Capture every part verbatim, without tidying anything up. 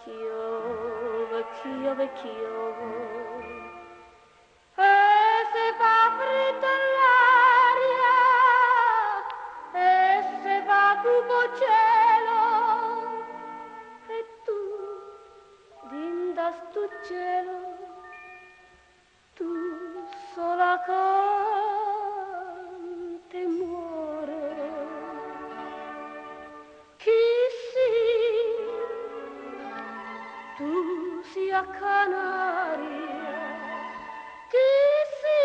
vecchio, vecchio, vecchio. E se fa freddo l'aria, e se fa buco cielo, e tu, dinda sto cielo, tu sola canti e muore. Chi si, tu sia Canaria, chi si,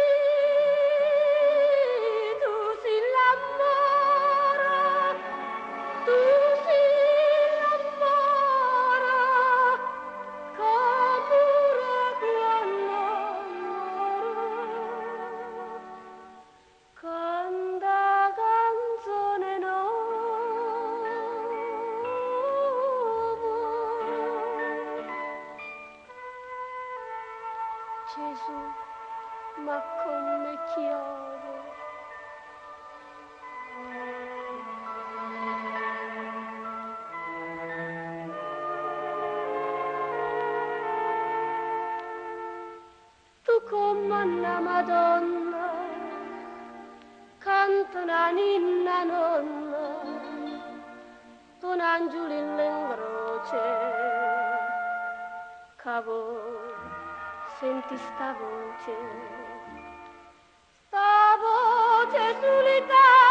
tu si l'amore, tu si l'amore, capure quando muore, canta canzone nuova. Gesù, ma come piove. Tu come una Madonna, canta una ninna nonna, un angelo in croce, cavo, senti sta voce, sta voce solitaria.